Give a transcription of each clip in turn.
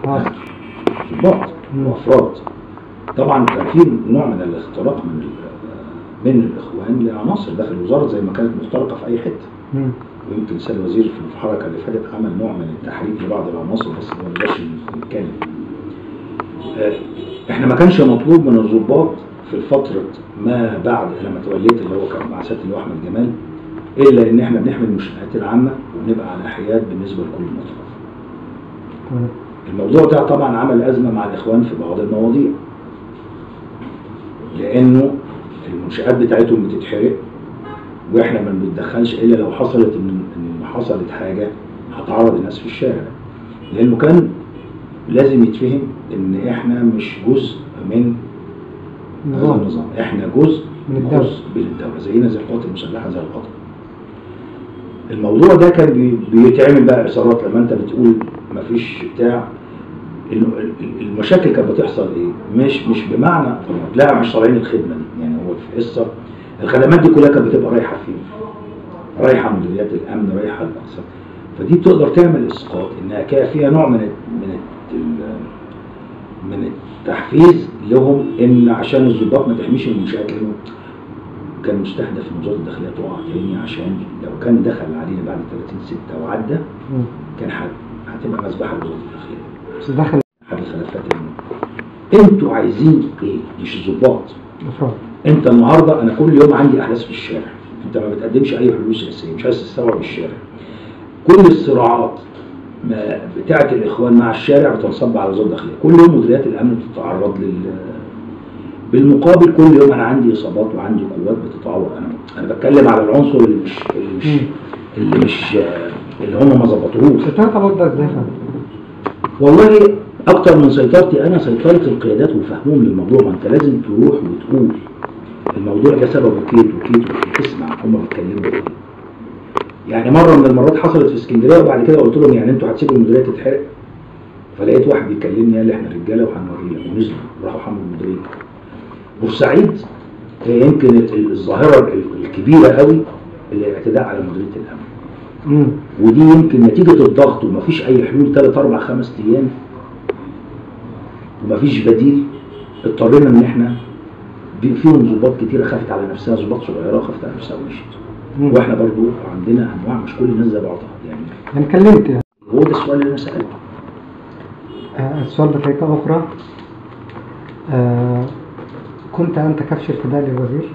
ضباط وافراد. طبعا كان في نوع من الاختراق من الاخوان لعناصر داخل الوزاره زي ما كانت مخترقه في اي حته. ويمكن السيد الوزير في الحركه اللي فاتت عمل نوع من التحريك لبعض العناصر بس ما نقدرش نتكلم. احنا ما كانش مطلوب من الضباط في الفتره ما بعد لما توليت اللي هو كان مع سياده اللواء احمد جمال الا ان احنا بنحمي المنشآت العامه وبنبقى على حياد بالنسبه لكل المطرف. الموضوع ده طبعا عمل ازمه مع الاخوان في بعض المواضيع لانه المنشآت بتاعتهم بتتحرق واحنا ما بنتدخلش الا لو حصلت ان حصلت حاجه هتعرض الناس في الشارع، لانه كان لازم يتفهم ان احنا مش جزء من هذا النظام، احنا جزء من الدوله زينا زي القوات المسلحه زي القطر. الموضوع ده كان بيتعمل بقى اثارات لما انت بتقول مفيش بتاع. المشاكل كانت بتحصل ايه؟ مش بمعنى لا مش طالعين الخدمه دي، يعني هو في قصه الخدمات دي كلها كانت بتبقى رايحه فين؟ رايحه مديريات الامن، رايحه الاقسام. فدي تقدر تعمل اسقاط انها كان فيها نوع من التحفيز لهم ان عشان الضباط ما تحميش المنشآت، لانه كان مستهدف ان وزاره الداخليه تقع تاني عشان لو كان دخل علينا بعد 30/6 وعدى كان هتبقى مذبحه لوزاره الداخليه. بس دخل حل الخلافات. انتوا عايزين ايه؟ مش الضباط. انت النهارده انا كل يوم عندي احداث في الشارع، انت ما بتقدمش اي حلول سياسيه، مش عايز تستوعب الشارع. كل الصراعات بتاعه الاخوان مع الشارع بتنصب على وزاره الداخليه، كل يوم مديريات الامن بتتعرض بالمقابل كل يوم انا عندي اصابات وعندي قوات بتتعور. انا بتكلم على العنصر اللي هم ما ظبطوهوش. سيطرت على ده ازاي؟ والله اكتر من سيطرتي انا سيطره القيادات وفهمهم للموضوع. ما انت لازم تروح وتقول الموضوع ده سببه كيت وكيت وكيت، تسمع هم بيتكلموا ايه. يعني مره من المرات حصلت في اسكندريه وبعد كده قلت لهم يعني انتوا هتسيبوا المديريه تتحرق؟ فلقيت واحد بيكلمني قال لي احنا رجاله وهنوريك، ونزلوا راحوا حموا المديريه. بورسعيد يمكن الظاهره الكبيره قوي الاعتداء على مديريه الامن. ودي يمكن نتيجه الضغط ومفيش اي حلول 3 4 5 ايام ومفيش بديل، اضطرينا ان احنا فيهم ضباط كتيره خافت على نفسها، ضباط صغيره خافت على نفسها ومشيت. واحنا برضو عندنا انواع مش كل الناس زي بعضها يعني. انا اتكلمت يعني. هو ده السؤال اللي انا سالته. السؤال بطريقه اخرى، كنت انت كبش ارتداء للوزير؟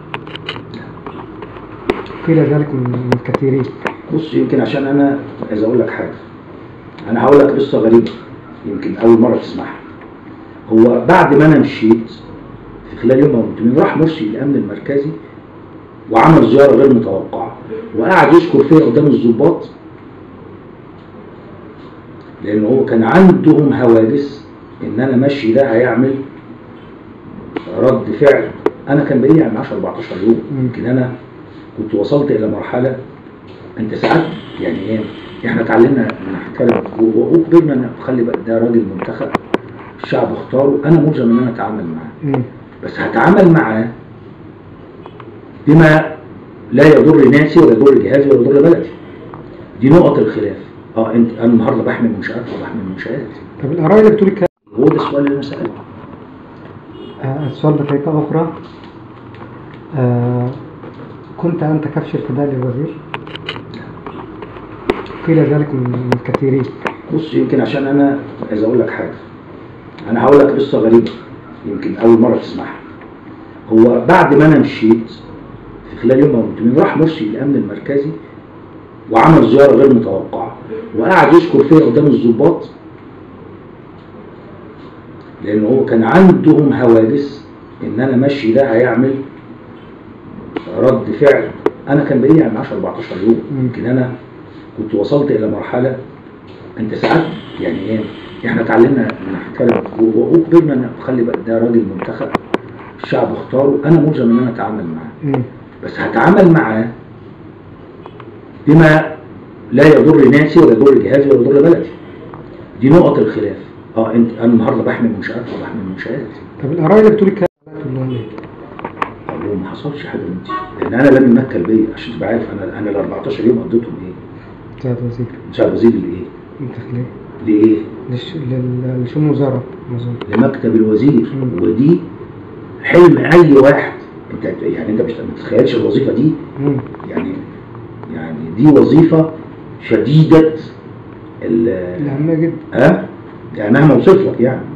قيل ذلك من الكثيرين. بص يمكن عشان انا عايز اقول لك حاجه، انا هقول لك قصه غريبه يمكن اول مره تسمعها. هو بعد ما انا مشيت في خلال يوم او يومين راح مرسي الامن المركزي وعمل زياره غير متوقعه وقعد يشكر فيا قدام الضباط، لان هو كان عندهم هواجس ان انا ماشي ده هيعمل رد فعل. انا كان بقالي يعني 10 14 يوم، يمكن انا كنت وصلت الى مرحله انت ساعات يعني ايه، احنا اتعلمنا نحترم واجبرنا ان خلي بقى ده راجل منتخب الشعب اختاره، انا ملزم ان انا اتعامل معاه. بس هتعامل معاه بما لا يضر ناسي ولا يضر جهازي ولا يضر بلدي. دي نقط الخلاف. انا النهارده بحمي المنشآت وبحمي المنشآت. طب الاراء اللي بتقول الكلام هو ده السؤال اللي انا سالته. السؤال بطريقه اخرى، كنت انت كبش ارتداء للوزير؟ قيل ذلك من الكثيرين. بص يمكن عشان انا عايز اقول لك حاجه، انا هقول لك قصه غريبه يمكن اول مره تسمعها. هو بعد ما انا مشيت في خلال يوم او يومين راح مرسي الامن المركزي وعمل زياره غير متوقعه وقعد يشكر فيا قدام الضباط، لان هو كان عندهم هواجس ان انا ماشي ده هيعمل رد فعل. انا كان بقالي يعني 10 14 يوم، يمكن انا كنت وصلت الى مرحله انت ساعات يعني ايه، احنا اتعلمنا نحترم واجبرنا ان خلي بقى ده راجل منتخب الشعب اختاره، انا ملزم ان انا اتعامل معاه. بس هتعامل معاه بما لا يضر ناسي ولا يضر جهازي ولا يضر بلدي. دي نقط الخلاف. انا النهارده بحمي المنشآت وبحمي المنشآت. طب الاراء اللي بتقول الكلام هو ما حصلش حاجه بنتي، لان انا لم يمكن بيا عشان تبقى عارف انا ال 14 يوم قضيتهم ايه؟ مساعد وزير. مساعد وزير الايه؟ الداخليه. لايه؟ لشؤون الوزاره اظن. لمكتب الوزير. مم. ودي حلم اي واحد. انت يعني انت مش ما تتخيلش الوظيفه دي. مم. يعني دي وظيفه شديده الأهمية جدا. يعني مهما اوصف لك يعني.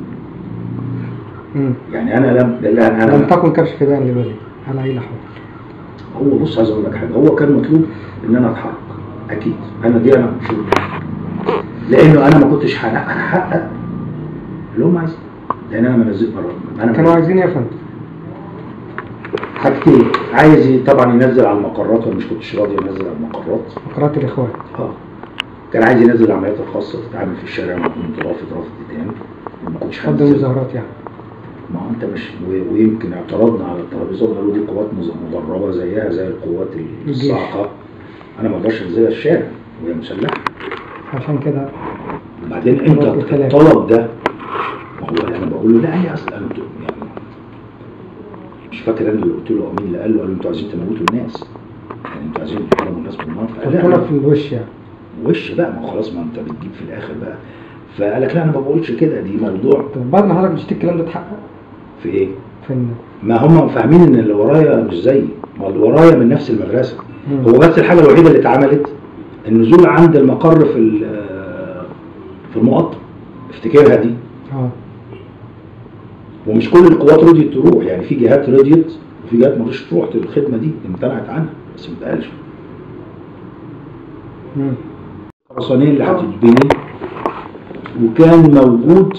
مم. يعني انا لم تكن كبش فداء لبلدي على اي لحظه. هو بص عايز اقول لك حاجه، هو كان مطلوب ان انا اتحرك اكيد. انا مش لانه انا ما كنتش هحقق اللي هم عايزين، لان انا ما نزلت بره. كانوا عايزين يا فندم حاجتين، عايز طبعا ينزل على المقرات وانا مش كنتش راضي انزل على المقرات. مقرات الاخوان. كان عايز ينزل العمليات الخاصه تتعامل في الشارع من رافض تاني، ما كنتش قدم مظاهرات يعني. ما هو انت مش ويمكن اعترضنا على الترابيزه وقالوا دي قوات مدربه زيها زي القوات الصاعقه، انا ما اقدرش انزلها الشارع وهي مسلحه. عشان كده بعدين انت الطلب ده، ما هو انا بقول له لا هي اصل انا يعني مش فاكر انا اللي قلت له او مين اللي قال له انتوا عايزين تموتوا الناس، يعني انتوا عايزين تضربوا الناس بالنار. قلت في الوش يعني. وش بقى، ما خلاص ما انت بتجيب في الاخر بقى. فقال لك لا انا ما بقولش كده، دي موضوع. طب بعد ما حضرتك مشيت الكلام ده اتحقق؟ في ايه؟ في ما هم فاهمين ان اللي ورايا مش زيي، ما اللي ورايا من نفس المدرسه. هو بس الحاجه الوحيده اللي اتعملت النزول عند المقر في المقطم، افتكرها دي. ومش كل القوات رضيت تروح، يعني في جهات رضيت وفي جهات ما رضيتش تروح الخدمه دي، امتنعت عنها بس ما اتقالش. الخرسانيه اللي هتتبني وكان موجود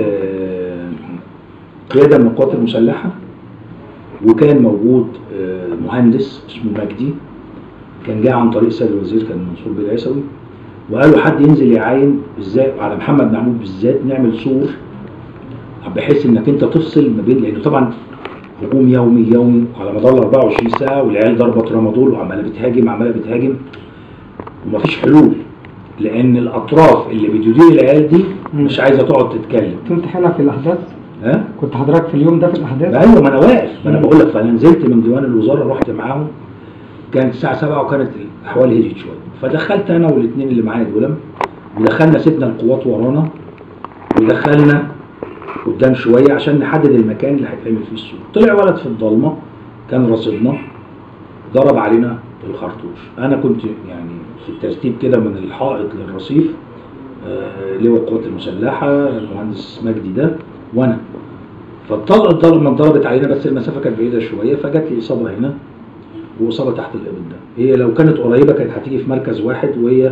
قياده من القوات المسلحه، وكان موجود مهندس اسمه مجدي كان جاي عن طريق سيد الوزير، كان منصور بيه العيسوي، وقالوا حد ينزل يعاين ازاي على محمد محمود بالذات نعمل سور بحيث انك انت تفصل ما بين، لانه طبعا هجوم يومي على مدار 24 ساعه والعيال ضربه ترامادول وعماله بتهاجم ومفيش حلول، لان الاطراف اللي بتدير العيال دي مش عايزه تقعد تتكلم. كنت هنا في الاحداث؟ كنت حضرتك في اليوم ده في الاحداث؟ ايوه ما انا واقف، ما انا بقول لك. فانا نزلت من ديوان الوزاره رحت معاهم، كانت الساعه 7 وكانت الاحوال هديت شويه، فدخلت انا والاثنين اللي معايا دول ودخلنا سيبنا القوات ورانا ودخلنا قدام شويه عشان نحدد المكان اللي هيتعمل فيه السور. طلع ولد في الضلمه كان راصدنا ضرب علينا الخرطوش. انا كنت يعني في الترتيب كده من الحائط للرصيف، لواء القوات المسلحه المهندس مجدي ده وانا، فالطلقه لما ضربت علينا بس المسافه كانت بعيده شويه، فجت لي اصابه هنا واصابه تحت الابط ده. هي لو كانت قريبه كانت هتيجي في مركز واحد، وهي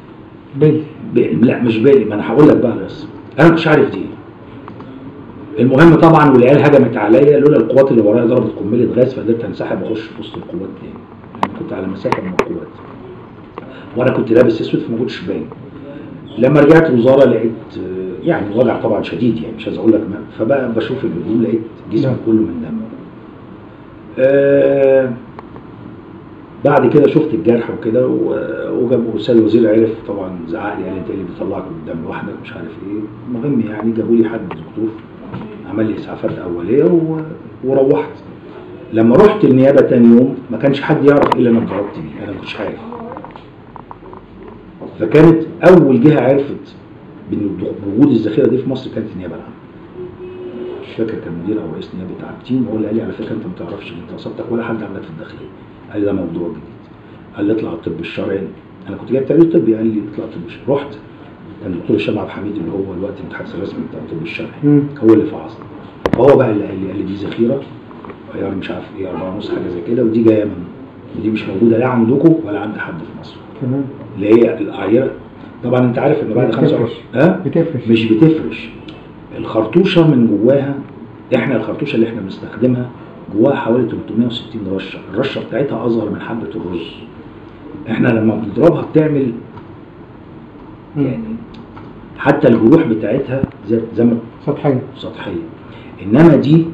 لا مش بالي، ما انا هقول لك بقى القصه. انا مش عارف دي. المهم طبعا والعيال هجمت عليا، لولا القوات اللي ورايا ضربت قنبله غاز فقدرت انسحب واخش في وسط القوات تاني. انا كنت على مسافه من القوات وانا كنت لابس اسود فما كنتش باين. لما رجعت الوزاره لقيت يعني الوضع طبعا شديد، يعني مش عايز اقول لك، فبقى بشوف الهدوم لقيت جسمي كله من دم. بعد كده شفت الجرح وكده، وجابوا سيد الوزير عرف طبعا زعق لي قال انت اللي بيطلعك قدام لوحدك مش عارف ايه. المهم يعني جابوا لي حد دكتور عمل لي اسعافات اوليه وروحت. لما رحت النيابه تاني يوم ما كانش حد يعرف ايه اللي انا اتضربت بيه، انا ما كنتش عارف. فكانت اول جهه عرفت بوجود الذخيره دي في مصر كانت النيابه العامه. مش فاكر كان مدير او رئيس نيابه عابدين، هو اللي قال لي على فكره انت ما تعرفش ان انت اصابتك ولا حد عملك في الداخليه. قال لي ده موضوع جديد. قال لي اطلع على الطب الشرعي. انا كنت جايب تقرير طبي، قال لي اطلع الطب الشرعي. رحت كان الدكتور هشام عبد الحميد اللي هو الوقت المتحدث الرسمي بتاع الطب الشرعي هو اللي فحصني. هو بقى اللي قال لي دي ذخيره غيار مش عارف ايه 4.5 حاجه زي كده، ودي جايه من ودي مش موجوده لا عندكم ولا عند حد في مصر. اللي هي الاعيره. طبعا انت عارف ان بعد 25 بتفرش مش بتفرش الخرطوشه من جواها. احنا الخرطوشه اللي احنا بنستخدمها جواها حوالي 360 رشه، الرشه بتاعتها اصغر من حبه الرز. احنا لما بنضربها بتعمل يعني حتى الجروح بتاعتها زي سطحيه. انما دي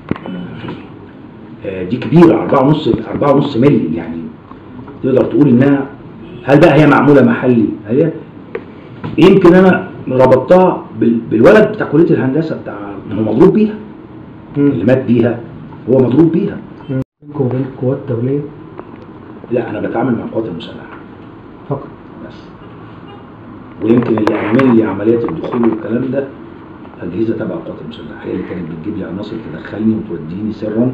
كبيره 4.5 مللي، يعني تقدر تقول انها هل بقى هي معموله محلي؟ هي يمكن انا ربطتها بالولد بتاع كليه الهندسه بتاع هو مضروب بيها، اللي مات بيها هو مضروب بيها. وبين القوات الدوليه؟ لا انا بتعامل مع القوات المسلحه فقط. بس ويمكن اللي عمل لي عمليات الدخول والكلام ده اجهزه تبع القوات المسلحه، هي اللي كانت بتجيب لي عناصر تدخلني وتوديني سرا.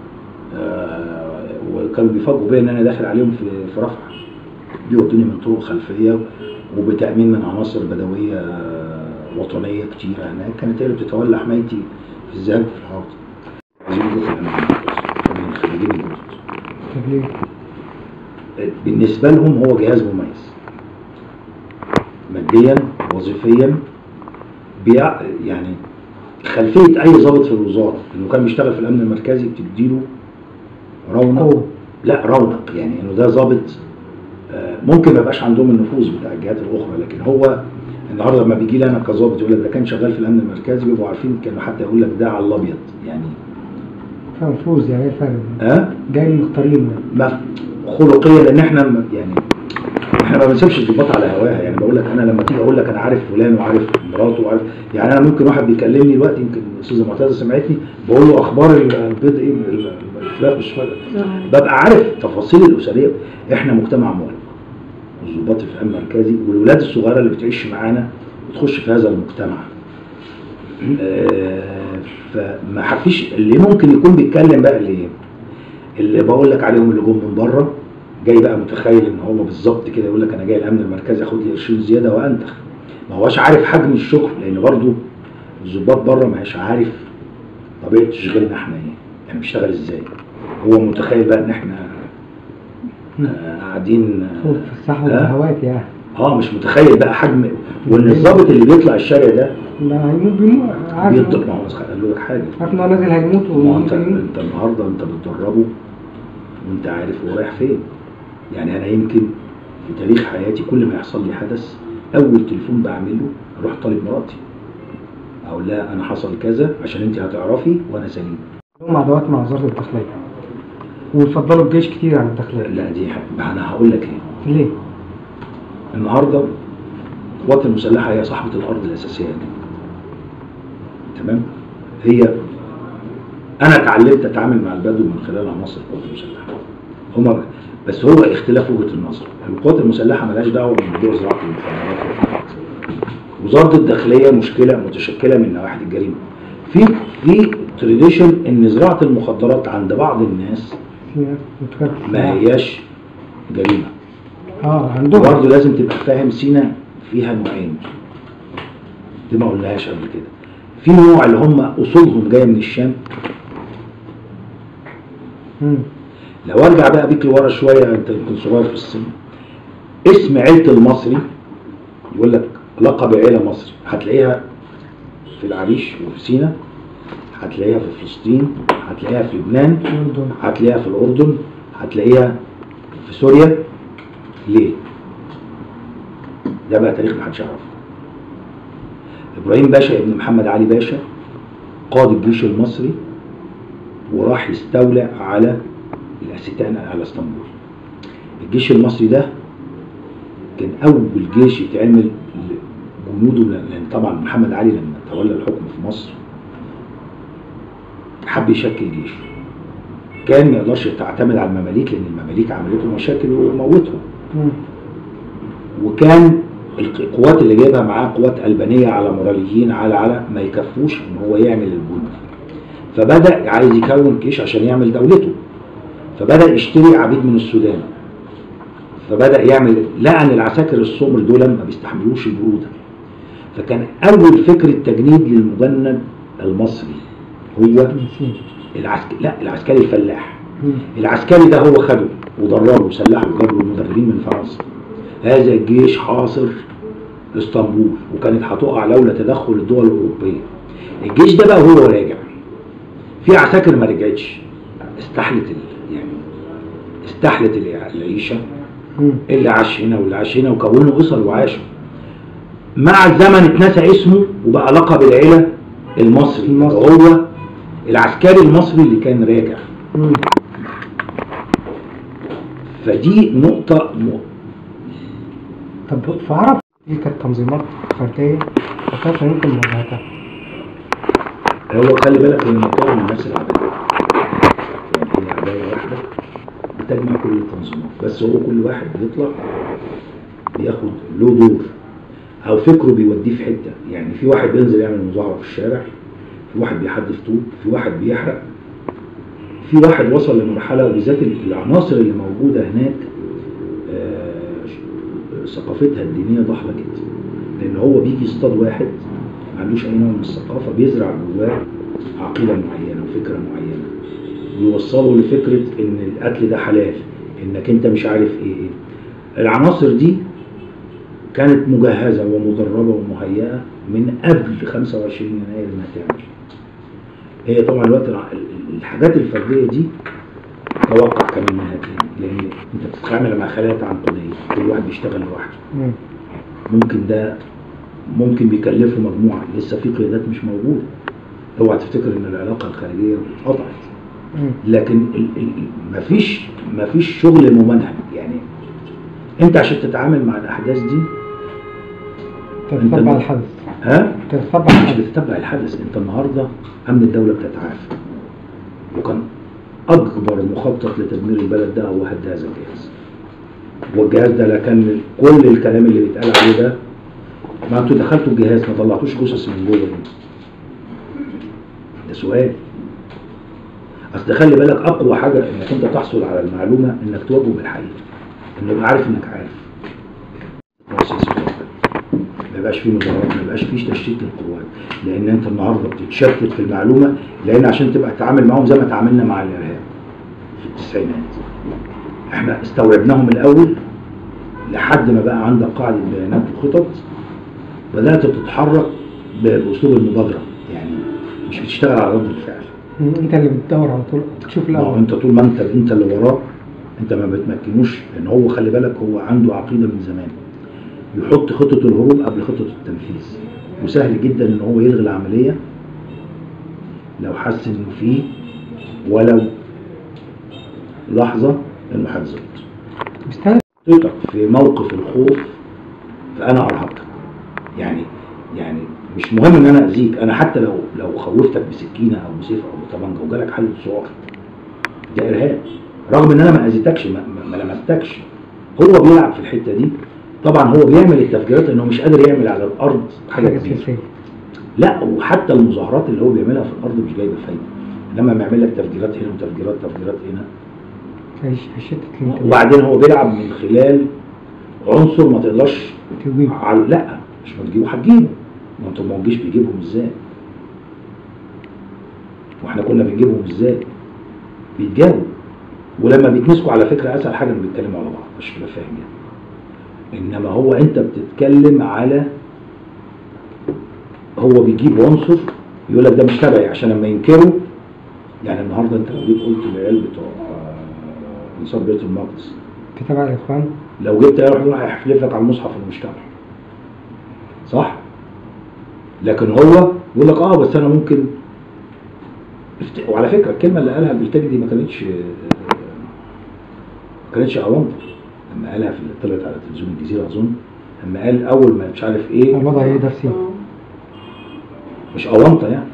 وكانوا بيفاجئوا بيا ان انا داخل عليهم في رفح، بيودوني من طرق خلفيه وبتامين من عناصر بدويه وطنيه كتيره هناك، كانت هي اللي بتتولى حمايتي في الذهاب في الحوض. عايزين يجوا في الامان من الخريجين الجدد. طب ليه؟ بالنسبه لهم هو جهاز مميز ماديا وظيفيا، يعني خلفيه اي ضابط في الوزاره انه كان بيشتغل في الامن المركزي بتديله رونق. لا رونق، يعني انه ده ضابط ممكن ما يبقاش عندهم النفوذ بتاع الجهات الاخرى، لكن هو النهارده لما بيجي لي انا كظابط يقول لك ده كان شغال في الامن المركزي، بيبقوا عارفين، كانوا حتى يقول لك ده على الابيض يعني. نفوذ يعني فاهم. جاي من مختارين خلقيا، لان احنا يعني احنا ما بنسيبش الضباط على هواها. يعني بقول لك انا لما تيجي اقول لك انا عارف فلان وعارف مراته وعارف، يعني انا ممكن واحد بيكلمني دلوقتي، يمكن الاستاذه معتزه سمعتني بقول له اخبار البيض ايه، الفراخ مش فارقه، ببقى عارف تفاصيل الاسريه. احنا مجتمع مغلق، الضباط في الامن المركزي والولاد الصغيره اللي بتعيش معانا بتخش في هذا المجتمع. فما فيش اللي ممكن يكون بيتكلم بقى اللي بقول لك عليهم اللي جم من بره، جاي بقى متخيل ان هو بالظبط كده يقول لك انا جاي الامن المركزي اخد لي قرشين زياده وانتخ. ما هوش عارف حجم الشغل، لان برضه الضباط بره ما هيش عارف طبيعه شغلنا احنا ايه، يعني بيشتغل ازاي. هو متخيل بقى ان احنا قاعدين في الصحوه والهوات يعني. مش متخيل بقى حجم، وان الضابط اللي بيطلع الشارع ده لا هيموت عارف. ما هو قال لك حاجه، عارف ان هو نازل هيموت. انت النهارده انت بتدربه وانت عارف هو رايح فين. يعني انا يمكن في تاريخ حياتي كل ما يحصل لي حدث اول تليفون بعمله اروح طالب مراتي اقول لها انا حصل كذا عشان انت هتعرفي وانا سليم. هم عدوات مع وزاره الداخليه ويفضلوا الجيش كتير عن الداخليه. لا دي انا هقول لك ليه؟ النهارده القوات المسلحه هي صاحبه الارض الاساسيه دي. تمام؟ هي انا اتعلمت اتعامل مع البدو من خلال عناصر القوات المسلحه. هما بس هو اختلاف وجهه النظر. القوات المسلحه مالهاش دعوه بموضوع زراعه المخدرات. وزاره الداخليه مشكله متشكله من نواحي الجريمه. في تريديشن ان زراعه المخدرات عند بعض الناس ما هياش جريمه. عندهم برضه لازم تبقى فاهم سينا فيها نوعين. دي ما قلناهاش قبل كده. في نوع اللي هم اصولهم جايه من الشام. لو ارجع بقى بيك لورا شويه، انت يمكن صغير في السن، اسم عيله المصري يقول لك لقب عيله مصري، هتلاقيها في العريش وفي سينا، هتلاقيها في فلسطين، هتلاقيها في لبنان، هتلاقيها في الاردن، هتلاقيها في سوريا. ليه؟ ده بقى تاريخ محدش يعرفه. ابراهيم باشا ابن محمد علي باشا قاد الجيش المصري وراح يستولى على الاستيطان على اسطنبول. الجيش المصري ده كان اول جيش يتعمل جنوده، لان طبعا محمد علي لما تولى الحكم في مصر حب يشكل جيش. كان ما يقدرش تعتمد على المماليك لان المماليك عملتهم مشاكل وموتهم. وكان القوات اللي جايبها معاه قوات ألبانية على مراليين على ما يكفوش ان هو يعمل الجنود. فبدأ عايز يكون جيش عشان يعمل دولته. فبدأ يشتري عبيد من السودان. فبدأ يعمل، لقى ان العساكر السمر دول ما بيستحملوش البرودة. فكان أول فكرة تجنيد للمجند المصري هو العسكري الفلاح. العسكري ده هو خده ودربه وسلحه وجاب له مدربين من فرنسا. هذا الجيش حاصر اسطنبول وكانت هتقع لولا تدخل الدول الأوروبية. الجيش ده بقى هو راجع في عساكر ما رجعتش، استحلت العيشة، اللي عاش هنا واللي عاش هنا وكونوا أسر وعاشوا. مع الزمن اتنسى اسمه وبقى لقب العيلة المصري. هو العسكري المصري اللي كان راجع. فدي نقطة طب في عرب دي كانت تنظيمات فردية وكيف يمكن مواجهتها؟ هو خلي بالك ان الموضوع من نفس العباية، يعني هي عباية واحدة بتجمع كل التنظيمات، بس هو كل واحد بيطلع بياخد له دور. او فكره بيوديه في حته. يعني في واحد بينزل يعمل مظاهره في الشارع، في واحد بيحدف طوب، في واحد بيحرق، في واحد وصل لمرحله، وبالذات العناصر اللي موجوده هناك ثقافتها الدينيه ضحله جدا، لان هو بيجي يصطاد واحد ما عندوش اي نوع من الثقافه، بيزرع جواه عقيده معينه وفكره معينه، ويوصله لفكره ان القتل ده حلال، انك انت مش عارف ايه. العناصر دي كانت مجهزه ومدربه ومهيئه من قبل 25 يناير انها تعمل. هي طبعا الوقت الحاجات الفرديه دي توقع كمان منها تاني، لان انت بتتعامل مع خلايا عنقوديه، كل واحد بيشتغل لوحده. ممكن ده ممكن بيكلفه مجموعه، لسه في قيادات مش موجوده. اوعى تفتكر ان العلاقه الخارجيه اتقطعت، لكن مفيش شغل ممنهج. يعني انت عشان تتعامل مع الاحداث دي تتبع الحدث. مش بتتبع الحدث، انت النهارده امن الدوله بتتعافى، وكان اكبر مخطط لتدمير البلد ده هو هد هذا الجهاز. والجهاز ده لا كان كل الكلام اللي بيتقال عليه ده، ما انتوا دخلتوا الجهاز ما طلعتوش جثث من جوه. ده سؤال. اصل خلي بالك اقوى حاجه انك انت تحصل على المعلومه انك تواجهه بالحقيقه، انه يبقى عارف انك عارف. ما يبقاش فيه مظاهرات، ما يبقاش فيه تشتيت للقوات، لان انت النهارده بتتشتت في المعلومه، لان عشان تبقى تتعامل معاهم زي ما تعاملنا مع الارهاب في التسعينات. احنا استوعبناهم الاول لحد ما بقى عندك قاعده بيانات وخطط، بدات تتحرك باسلوب المبادره، يعني مش بتشتغل على رد الفعل. انت اللي بتدور على طول تشوف الاول. انت طول ما انت اللي وراه، انت ما بتمكنوش، لان هو خلي بالك هو عنده عقيده من زمان، يحط خطه الهروب قبل خطه التنفيذ، وسهل جدا ان هو يلغي العمليه لو حس انه فيه ولو لحظه انه هتزود. حطيتك في موقف الخوف فانا ارهقك. يعني مش مهم ان انا اذيك، انا حتى لو خوفتك بسكينه او بسيف او بطبنجه وجالك حاله صعق، ده ارهاب، رغم ان انا ما اذيتكش ما لمستكش. هو بيلعب في الحته دي. طبعا هو بيعمل التفجيرات انه مش قادر يعمل على الارض حاجه كبيره. لا، وحتى المظاهرات اللي هو بيعملها في الارض مش جايبه فايده، انما بيعمل لك تفجيرات هنا وتفجيرات هنا. وبعدين هو بيلعب من خلال عنصر ما تقدرش لا مش ما تجيبه، هتجيبه، ما انتوا ما الجيش بيجيبهم ازاي؟ واحنا كنا بنجيبهم ازاي؟ بيتجاوبوا، ولما بيتمسكوا على فكره اسهل حاجه انهم بيتكلموا على بعض، مش تبقى فاهم يعني. انما هو انت بتتكلم على، هو بيجيب عنصر يقول لك ده مش تبعي عشان لما ينكروا. يعني النهارده انت لو جيت قلت للعيال بتوع انصار بيت المقدس انت تبع الاخوان، لو جبت يروح هيحلف لك على المصحف انه مش تبعي، صح؟ لكن هو يقول لك بس انا ممكن وعلى فكره الكلمه اللي قالها البلتاجي دي ما كانتش اوامر. لما قالها في طلعت على تلفزيون الجزيره اظن، لما قال اول ما مش عارف ايه الوضع ايه ده فيه، مش اوامطه يعني.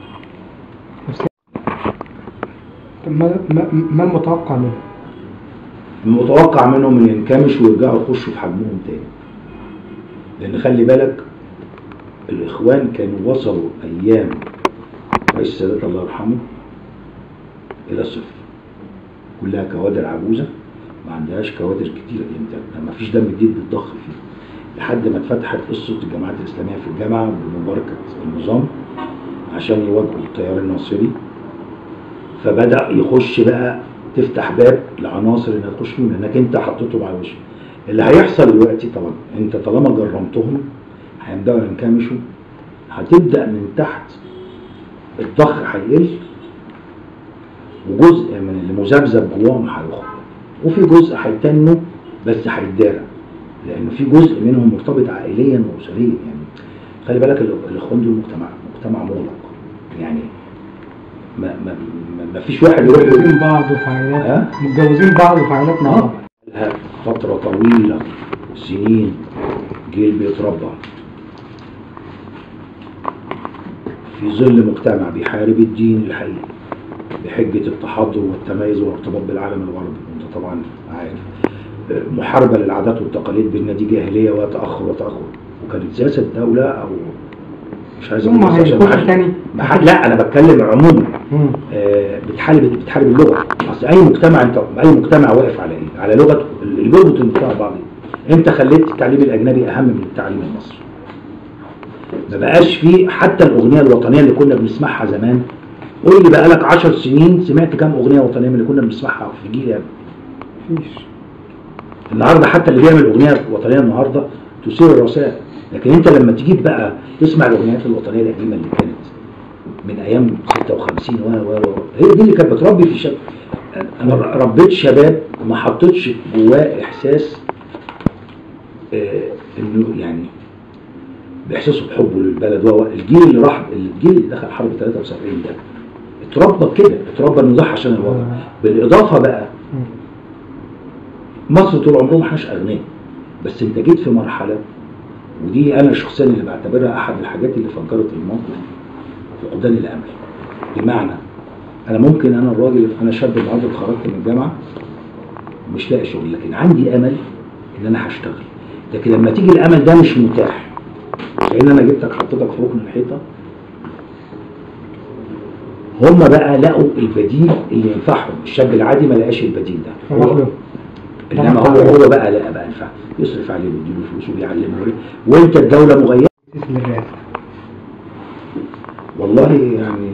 ما المتوقع منه؟ المتوقع منهم ان ينكمشوا ويرجعوا يخشوا في حجمهم تاني، لان خلي بالك الاخوان كانوا وصلوا ايام رئيس السادات الله يرحمه الى الصفر، كلها كوادر عجوزه ما عندهاش كوادر كتيره جدا، ما فيش دم جديد بيتضخ فيه، لحد ما اتفتحت قصه الجماعات الاسلاميه في الجامعه بمباركه النظام عشان يواجهوا التيار الناصري. فبدا يخش بقى تفتح باب لعناصر انها تخش فيهم، لانك انت حطيتهم على وشك. اللي هيحصل دلوقتي طبعا انت طالما جرمتهم هيبداوا ينكمشوا، هتبدا من تحت الضخ هيقل، وجزء من اللي مذبذب جواهم هيخرج، وفي جزء هيتنوا بس هيتدارى، لان في جزء منهم مرتبط عائليا واسريا. يعني خلي بالك الاخوان دول مجتمع مغلق، يعني ما فيش واحد يروح متجوزين بعض في عائلات، متجوزين بعض في عائلات مع بعض فتره طويله سنين، جيل بيتربى في ظل مجتمع بيحارب الدين الحقيقي بحجه التحضر والتميز والارتباط بالعالم الغربي، وانت طبعا عارف محاربه للعادات والتقاليد بان دي جاهليه وتاخر، وكانت سياسه الدوله، او مش عايز هم اقول عشان هيخش تاني. لا انا بتكلم عموما. بتحارب اللغه. اصل اي مجتمع، انت اي مجتمع واقف على ايه؟ على لغه اللي بيربط المجتمع ببعض. انت خليت التعليم الاجنبي اهم من التعليم المصري. ما بقاش فيه حتى الاغنيه الوطنيه اللي كنا بنسمعها زمان. قول لي بقى لك 10 سنين سمعت كام اغنيه وطنيه من اللي كنا بنسمعها في جيل يعني؟ مفيش. النهارده حتى اللي بيعمل اغنيه وطنيه النهارده تثير الرسائل، لكن انت لما تجيب بقى تسمع الاغنيات الوطنيه القديمه اللي كانت من ايام 56 هي دي اللي كانت بتربي في الشباب. انا ربيت شباب ما حطيتش جواه احساس انه يعني باحساسه بحبه للبلد. الجيل اللي دخل حرب 73 ده اتربى كده، اتربى انه يضحي عشان الوطن. بالاضافه بقى مصر طول عمرهم ما احناش اغنياء، بس انت جيت في مرحله، ودي انا شخصيا اللي بعتبرها احد الحاجات اللي فجرت الموقف، فقدان الامل. بمعنى انا ممكن انا شاب النهارده اتخرجت من الجامعه مش لاقي شغل، لكن عندي امل ان انا هشتغل. لكن لما تيجي الامل ده مش متاح، لان انا جبتك حطيتك في ركن الحيطه، هم بقى لقوا البديل اللي ينفعهم. الشاب العادي ما لقاش البديل ده، انما هو بقى لقى بقى ينفع يصرف عليه ويديله فلوس ويعلمه، وانت الدوله مغيره. والله يعني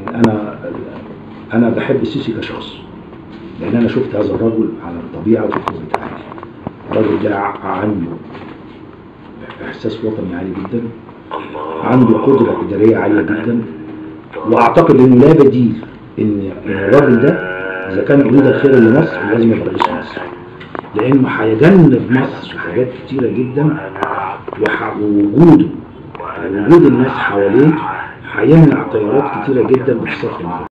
انا بحب السيسي كشخص، لان انا شفت هذا الرجل على الطبيعه والفكر بتاعي. الراجل ده عنده احساس وطني عالي جدا، عنده قدره اداريه عاليه جدا، واعتقد انه لا بديل ان الراجل ده اذا كان يريد الخير لمصر لازم يبقى رئيس مصر، لانه هيجنب مصر حاجات كتيره جدا، ووجود الناس حواليه هيمنع تيارات كتيره جدا بتسافر.